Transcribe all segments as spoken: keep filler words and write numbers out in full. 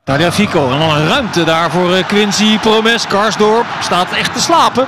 Tagliafico, en dan een ruimte daar voor uh, Quincy Promes. Karsdorp staat echt te slapen.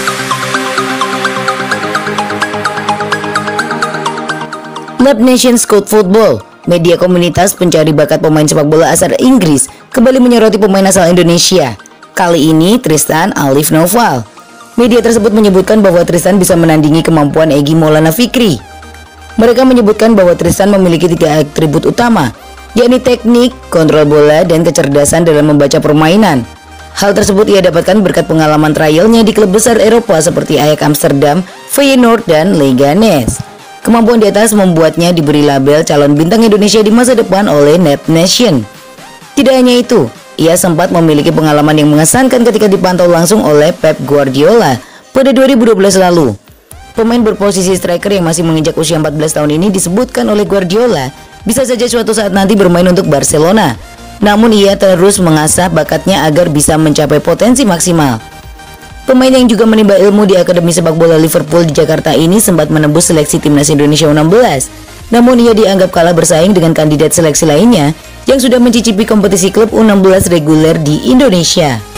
Live Nation Scout Football, media komunitas pencari bakat pemain sepak bola asal Inggris, kembali menyoroti pemain asal Indonesia. Kali ini Tristan Alif Noval. Media tersebut menyebutkan bahwa Tristan bisa menandingi kemampuan Egy Maulana Fikri. Mereka menyebutkan bahwa Tristan memiliki tiga atribut utama, yakni teknik, kontrol bola, dan kecerdasan dalam membaca permainan. Hal tersebut ia dapatkan berkat pengalaman trialnya di klub besar Eropa seperti Ajax Amsterdam, Feyenoord, dan Leganes. Kemampuan di atas membuatnya diberi label calon bintang Indonesia di masa depan oleh Live Nation. Tidak hanya itu, ia sempat memiliki pengalaman yang mengesankan ketika dipantau langsung oleh Pep Guardiola pada dua ribu dua belas lalu. Pemain berposisi striker yang masih menginjak usia empat belas tahun ini disebutkan oleh Guardiola bisa saja suatu saat nanti bermain untuk Barcelona. Namun ia terus mengasah bakatnya agar bisa mencapai potensi maksimal. Pemain yang juga menimba ilmu di Akademi Sepak Bola Liverpool di Jakarta ini sempat menembus seleksi timnas Indonesia U enam belas. Namun ia dianggap kalah bersaing dengan kandidat seleksi lainnya yang sudah mencicipi kompetisi klub U enam belas reguler di Indonesia.